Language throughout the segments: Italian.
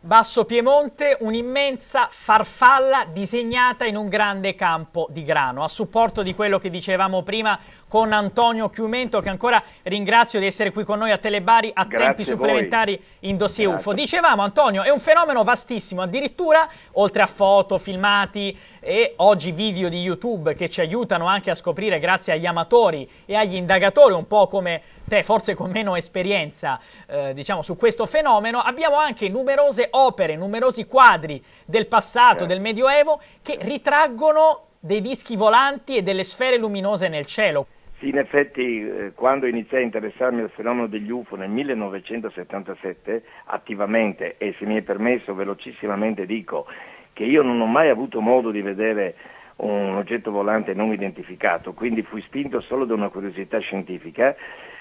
Basso Piemonte, un'immensa farfalla disegnata in un grande campo di grano, a supporto di quello che dicevamo prima con Antonio Chiumento, che ancora ringrazio di essere qui con noi a Telebari a tempi supplementari in Dossier UFO. Dicevamo, Antonio, è un fenomeno vastissimo, addirittura oltre a foto, filmati e oggi video di YouTube che ci aiutano anche a scoprire, grazie agli amatori e agli indagatori, un po' come te, forse con meno esperienza, diciamo, su questo fenomeno, abbiamo anche numerose opere, numerosi quadri del passato, del Medioevo, che ritraggono dei dischi volanti e delle sfere luminose nel cielo. Sì, in effetti quando iniziai a interessarmi al fenomeno degli UFO nel 1977, attivamente, e se mi è permesso velocissimamente dico che io non ho mai avuto modo di vedere un oggetto volante non identificato, quindi fui spinto solo da una curiosità scientifica.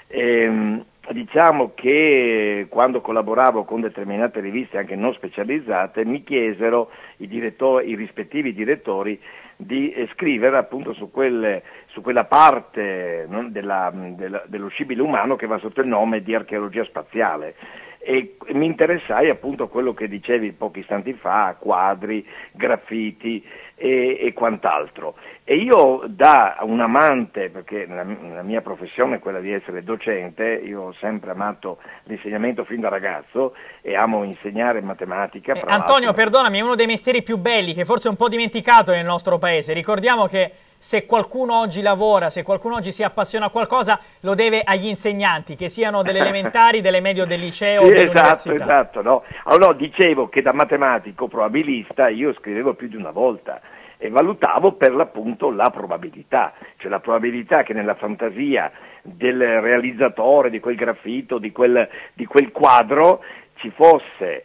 Diciamo che quando collaboravo con determinate riviste anche non specializzate mi chiesero i rispettivi direttori di scrivere appunto su quella parte, no, dello scibile umano che va sotto il nome di archeologia spaziale, e mi interessai appunto a quello che dicevi pochi istanti fa, quadri, graffiti e quant'altro. E io, da un amante, perché la mia professione è quella di essere docente, io ho sempre amato l'insegnamento fin da ragazzo e amo insegnare matematica. Antonio, perdonami, è uno dei mestieri più belli che forse è un po' dimenticato nel nostro paese. Ricordiamo che se qualcuno oggi lavora, se qualcuno oggi si appassiona a qualcosa, lo deve agli insegnanti, che siano delle elementari, delle medie o del liceo, sì, o dell'università. Esatto, no. Allora, dicevo che da matematico probabilista io scrivevo più di una volta e valutavo per l'appunto la probabilità, cioè la probabilità che nella fantasia del realizzatore di quel graffito, di quel quadro, ci fosse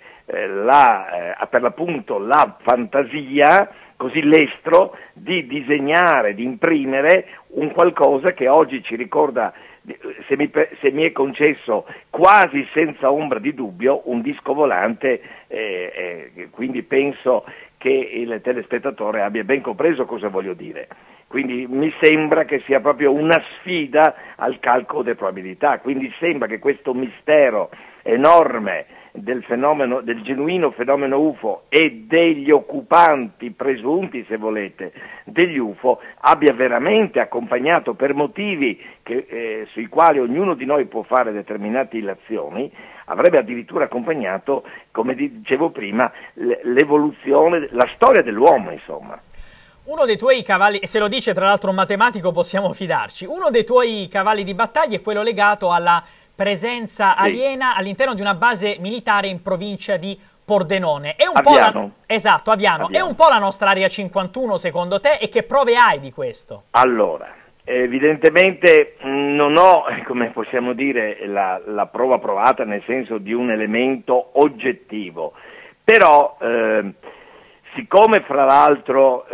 per l'appunto la fantasia, così l'estro, di disegnare, di imprimere un qualcosa che oggi ci ricorda, se mi è concesso, quasi senza ombra di dubbio, un disco volante, quindi penso che il telespettatore abbia ben compreso cosa voglio dire. Quindi mi sembra che sia proprio una sfida al calcolo delle probabilità, quindi sembra che questo mistero enorme del fenomeno, del genuino fenomeno UFO e degli occupanti presunti, se volete, degli UFO abbia veramente accompagnato, per motivi sui quali ognuno di noi può fare determinate illazioni, avrebbe addirittura accompagnato, come dicevo prima, l'evoluzione, la storia dell'uomo, insomma. Uno dei tuoi cavalli, e se lo dice tra l'altro un matematico possiamo fidarci, uno dei tuoi cavalli di battaglia è quello legato alla presenza aliena all'interno di una base militare in provincia di Pordenone. È un Aviano. Esatto, Aviano. È un po' la nostra Area 51 secondo te, e che prove hai di questo? Allora, evidentemente non ho, come possiamo dire, la prova provata nel senso di un elemento oggettivo, però siccome fra l'altro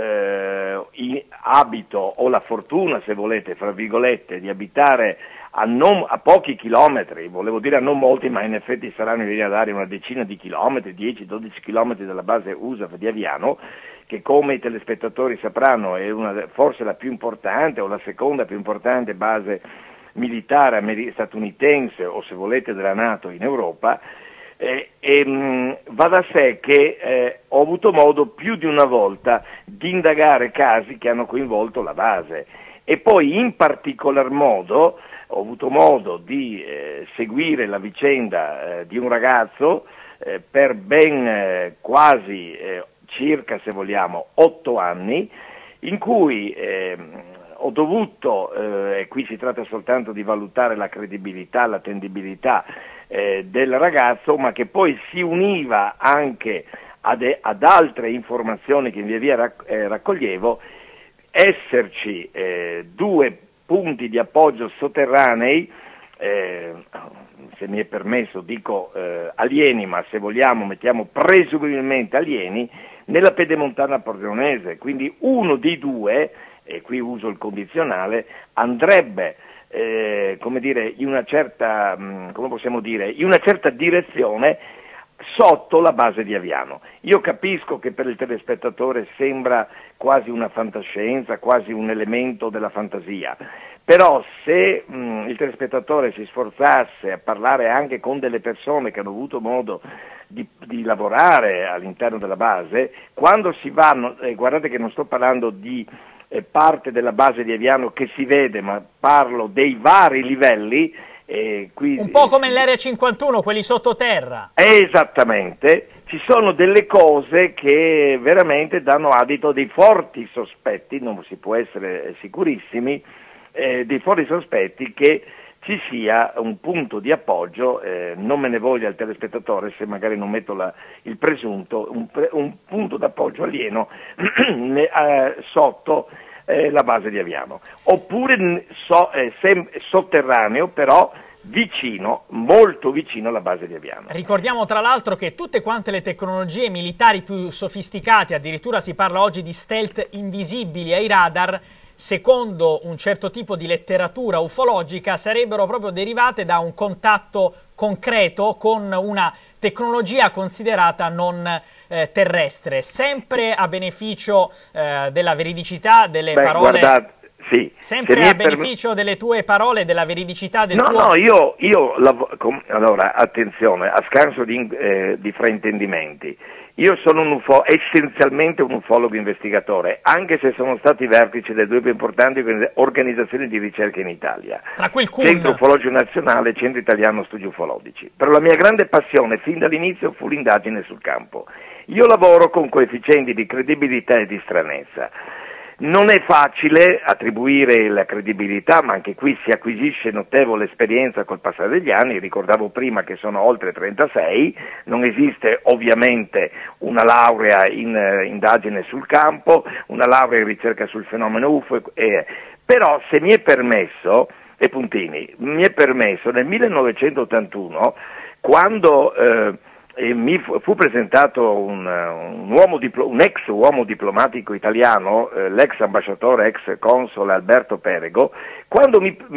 abito, ho la fortuna, se volete, fra virgolette, di abitare a pochi chilometri, volevo dire a non molti, ma in effetti saranno in linea d'aria una decina di chilometri, 10-12 chilometri dalla base USAF di Aviano, che come i telespettatori sapranno è forse la più importante o la seconda più importante base militare statunitense o, se volete, della NATO in Europa. Va da sé che ho avuto modo più di una volta di indagare casi che hanno coinvolto la base, e poi in particolar modo ho avuto modo di seguire la vicenda di un ragazzo per ben quasi circa, se vogliamo, 8 anni, in cui ho dovuto, e qui si tratta soltanto di valutare la credibilità, l'attendibilità del ragazzo, ma che poi si univa anche ad altre informazioni che via via raccoglievo, esserci 2 punti di appoggio sotterranei, se mi è permesso dico alieni, ma se vogliamo mettiamo presumibilmente alieni, nella pedemontana pordenonese. Quindi uno dei 2, e qui uso il condizionale, andrebbe come dire, in una certa, come possiamo dire, in una certa direzione sotto la base di Aviano. Io capisco che per il telespettatore sembra quasi una fantascienza, quasi un elemento della fantasia, però se il telespettatore si sforzasse a parlare anche con delle persone che hanno avuto modo di lavorare all'interno della base, quando si vanno, guardate che non sto parlando di parte della base di Aviano che si vede, ma parlo dei vari livelli. Un po' come l'Area 51, quelli sottoterra. Esattamente, ci sono delle cose che veramente danno adito a dei forti sospetti, non si può essere sicurissimi, dei forti sospetti che ci sia un punto di appoggio, non me ne voglia il telespettatore se magari non metto il presunto, un punto d'appoggio alieno sotto la base di Aviano, oppure sotterraneo però vicino, molto vicino alla base di Aviano. Ricordiamo tra l'altro che tutte quante le tecnologie militari più sofisticate, addirittura si parla oggi di stealth invisibili ai radar, secondo un certo tipo di letteratura ufologica, sarebbero proprio derivate da un contatto concreto con una tecnologia considerata non terrestre, sempre a beneficio della veridicità delle parole. Guardate, sì, sempre a beneficio delle tue parole, della veridicità del tuo... No, allora, attenzione, a scanso di fraintendimenti, io sono essenzialmente un ufologo investigatore, anche se sono stati vertici delle due più importanti organizzazioni di ricerca in Italia, tra cui il CUN, Centro Ufologico Nazionale e Centro Italiano Studi Ufologici. Però la mia grande passione fin dall'inizio fu l'indagine sul campo. Io lavoro con coefficienti di credibilità e di stranezza. Non è facile attribuire la credibilità, ma anche qui si acquisisce notevole esperienza col passare degli anni. Ricordavo prima che sono oltre 36, non esiste ovviamente una laurea in indagine sul campo, una laurea in ricerca sul fenomeno UFO, però se mi è permesso, mi è permesso nel 1981, quando mi fu presentato un ex uomo diplomatico italiano, l'ex ambasciatore, ex console Alberto Perego, quando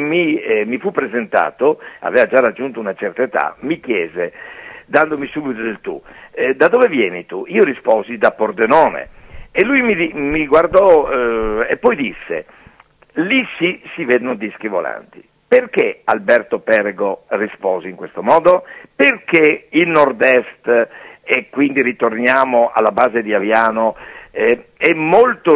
mi fu presentato, aveva già raggiunto una certa età, mi chiese, dandomi subito del tu, da dove vieni tu? Io risposi da Pordenone, e lui mi guardò e poi disse, lì si vedono dischi volanti. Perché Alberto Perego rispose in questo modo? Perché il nord-est, e quindi ritorniamo alla base di Aviano, è molto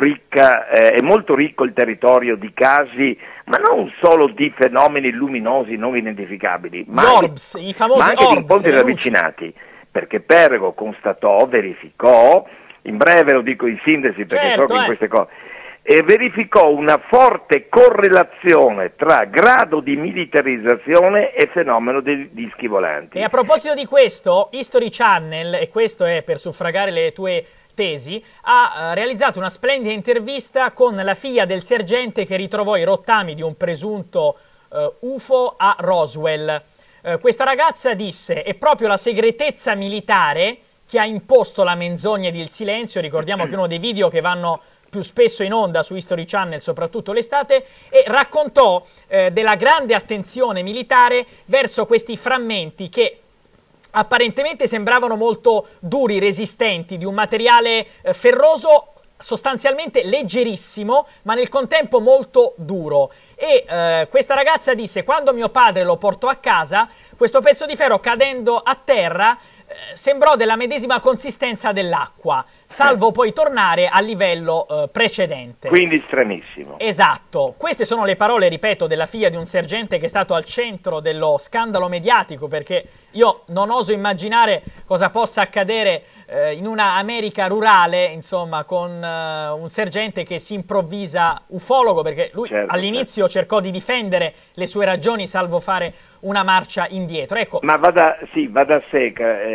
ricco il territorio di casi, ma non solo di fenomeni luminosi non identificabili, ma i famosi anche di incontri ravvicinati, perché Perego constatò, verificò, in breve lo dico in sintesi perché so che in queste cose, e verificò una forte correlazione tra grado di militarizzazione e fenomeno dei dischi volanti. E a proposito di questo, History Channel, e questo è per suffragare le tue tesi, ha realizzato una splendida intervista con la figlia del sergente che ritrovò i rottami di un presunto UFO a Roswell. Questa ragazza disse: è proprio la segretezza militare che ha imposto la menzogna ed il silenzio. Ricordiamo che uno dei video che vanno più spesso in onda su History Channel, soprattutto l'estate, e raccontò della grande attenzione militare verso questi frammenti che apparentemente sembravano molto duri, resistenti, di un materiale ferroso sostanzialmente leggerissimo, ma nel contempo molto duro. E questa ragazza disse: quando mio padre lo portò a casa, questo pezzo di ferro cadendo a terra sembrò della medesima consistenza dell'acqua, salvo poi tornare al livello precedente. Quindi stranissimo. Esatto. Queste sono le parole, ripeto, della figlia di un sergente che è stato al centro dello scandalo mediatico, perché io non oso immaginare cosa possa accadere in una America rurale, insomma, con un sergente che si improvvisa ufologo, perché lui all'inizio cercò di difendere le sue ragioni, salvo fare una marcia indietro. Ecco. Ma va da sé,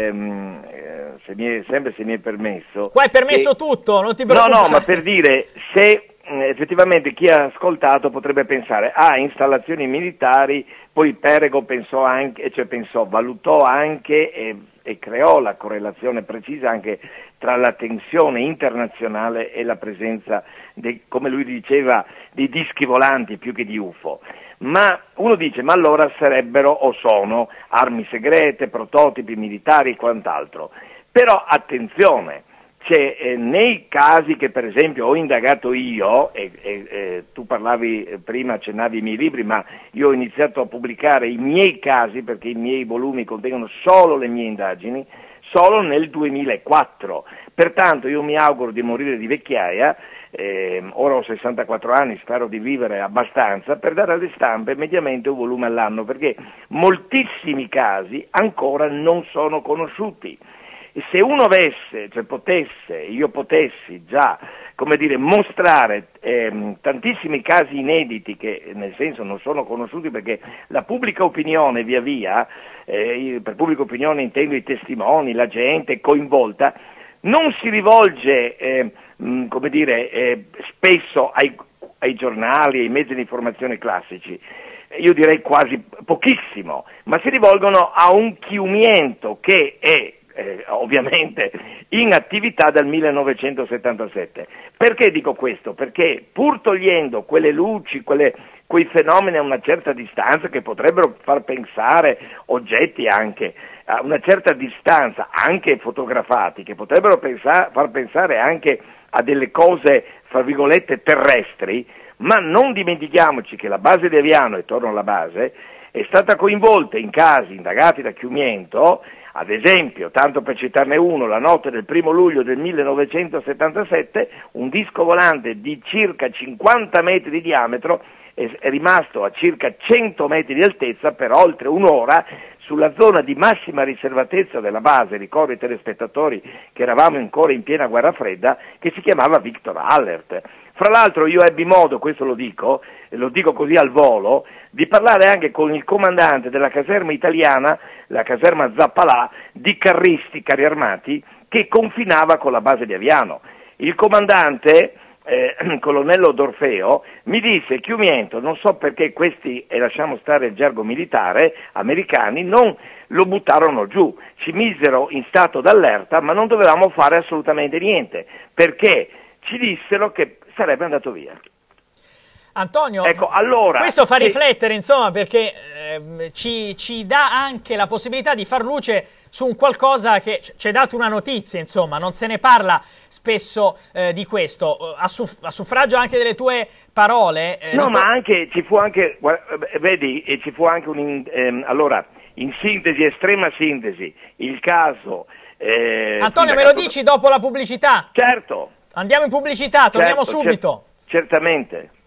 sempre se mi è permesso. Qua è permesso tutto, non ti preoccupare. No, ma per dire, se effettivamente chi ha ascoltato potrebbe pensare a installazioni militari, poi Perego valutò anche e creò la correlazione precisa anche tra la tensione internazionale e la presenza, come lui diceva, di dischi volanti più che di UFO. Ma uno dice, ma allora sarebbero o sono armi segrete, prototipi militari e quant'altro. Però attenzione, nei casi che per esempio ho indagato io, tu parlavi prima, accennavi i miei libri, ma io ho iniziato a pubblicare i miei casi perché i miei volumi contengono solo le mie indagini, solo nel 2004. Pertanto io mi auguro di morire di vecchiaia, ora ho 64 anni, spero di vivere abbastanza per dare alle stampe mediamente un volume all'anno, perché moltissimi casi ancora non sono conosciuti. E se uno avesse, cioè io potessi già, come dire, mostrare tantissimi casi inediti che nel senso non sono conosciuti, perché la pubblica opinione via via, per pubblica opinione intendo i testimoni, la gente coinvolta, non si rivolge come dire, spesso ai giornali, ai mezzi di informazione classici, io direi quasi pochissimo, ma si rivolgono a un chiumiento che è ovviamente in attività dal 1977. Perché dico questo? Perché pur togliendo quelle luci, quei fenomeni a una certa distanza che potrebbero far pensare, oggetti anche, a una certa distanza, anche fotografati, che potrebbero far pensare anche a delle cose, fra virgolette, terrestri, ma non dimentichiamoci che la base di Aviano, e torno alla base, è stata coinvolta in casi indagati da Chiumiento, ad esempio, tanto per citarne uno, la notte del 1° luglio del 1977, un disco volante di circa 50 metri di diametro è rimasto a circa 100 metri di altezza per oltre un'ora sulla zona di massima riservatezza della base. Ricordo ai telespettatori che eravamo ancora in piena guerra fredda, che si chiamava Victor Allert. Fra l'altro io ebbi modo, questo lo dico così al volo, di parlare anche con il comandante della caserma italiana, la caserma Zappalà, di carristi, carri armati, che confinava con la base di Aviano. Il comandante, colonnello D'Orfeo, mi disse: Chiumiento, non so perché questi, e lasciamo stare il gergo militare, americani, non lo buttarono giù, ci misero in stato d'allerta, ma non dovevamo fare assolutamente niente, perché ci dissero che sarebbe andato via. Antonio, ecco, allora, questo fa riflettere, insomma, perché ci dà anche la possibilità di far luce su un qualcosa che ci hai dato una notizia, insomma, non se ne parla spesso di questo, a suffragio anche delle tue parole. No, ma anche, ci fu anche, vedi, ci fu anche allora, in sintesi, estrema sintesi, il caso... Antonio, me lo dici dopo la pubblicità? Certo. Andiamo in pubblicità, torniamo subito. Certamente.